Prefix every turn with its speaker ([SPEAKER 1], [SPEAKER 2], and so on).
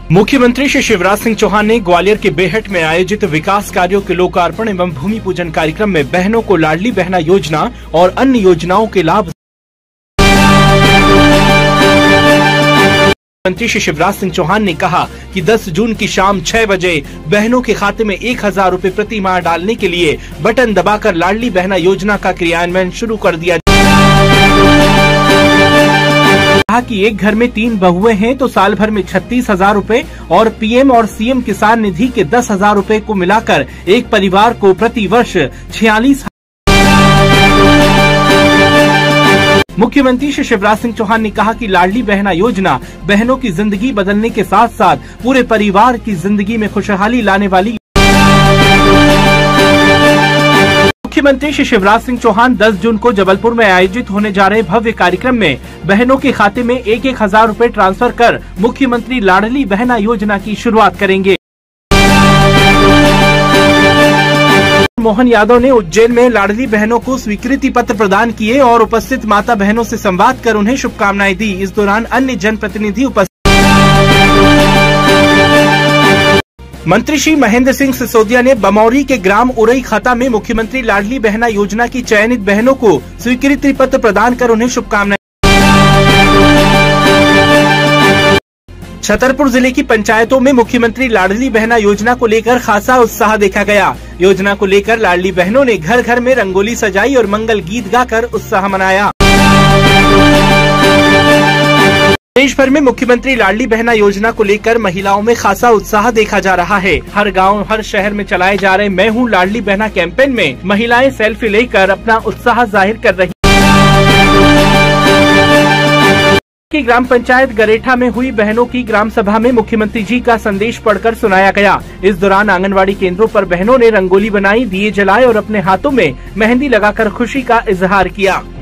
[SPEAKER 1] मुख्यमंत्री श्री शिवराज सिंह चौहान ने ग्वालियर के बेहट में आयोजित विकास कार्यों के लोकार्पण एवं भूमि पूजन कार्यक्रम में बहनों को लाडली बहना योजना और अन्य योजनाओं के लाभ। मुख्यमंत्री श्री शिवराज सिंह चौहान ने कहा कि 10 जून की शाम 6 बजे बहनों के खाते में 1000 रुपए प्रति माह डालने के लिए बटन दबाकर लाडली बहना योजना का क्रियान्वयन शुरू कर दिया। कहा कि एक घर में 3 बहुएं हैं तो साल भर में 36,000 रुपए और पीएम और सीएम किसान निधि के 10,000 रुपए को मिलाकर एक परिवार को प्रति वर्ष 46। मुख्यमंत्री श्री शिवराज सिंह चौहान ने कहा कि लाडली बहना योजना बहनों की जिंदगी बदलने के साथ साथ पूरे परिवार की जिंदगी में खुशहाली लाने वाली। मुख्यमंत्री श्री शिवराज सिंह चौहान 10 जून को जबलपुर में आयोजित होने जा रहे भव्य कार्यक्रम में बहनों के खाते में 1,000 रुपए ट्रांसफर कर मुख्यमंत्री लाडली बहना योजना की शुरुआत करेंगे। मोहन यादव ने उज्जैन में लाडली बहनों को स्वीकृति पत्र प्रदान किए और उपस्थित माता बहनों से संवाद कर उन्हें शुभकामनाएं दी। इस दौरान अन्य जनप्रतिनिधि उपस्थित। मंत्री श्री महेंद्र सिंह सिसोदिया ने बमौरी के ग्राम उरई खता में मुख्यमंत्री लाडली बहना योजना की चयनित बहनों को स्वीकृति पत्र प्रदान कर उन्हें शुभकामनाएं। छतरपुर जिले की पंचायतों में मुख्यमंत्री लाडली बहना योजना को लेकर खासा उत्साह देखा गया। योजना को लेकर लाडली बहनों ने घर घर में रंगोली सजाई और मंगल गीत गाकर उत्साह मनाया। देश भर में मुख्यमंत्री लाडली बहना योजना को लेकर महिलाओं में खासा उत्साह देखा जा रहा है। हर गांव, हर शहर में चलाए जा रहे मैं हूं लाडली बहना कैंपेन में महिलाएं सेल्फी लेकर अपना उत्साह जाहिर कर रही। की ग्राम पंचायत गरेठा में हुई बहनों की ग्राम सभा में मुख्यमंत्री जी का संदेश पढ़कर सुनाया गया। इस दौरान आंगनवाड़ी केंद्रों पर बहनों ने रंगोली बनाई, दिए जलाए और अपने हाथों में मेहंदी लगाकर खुशी का इजहार किया।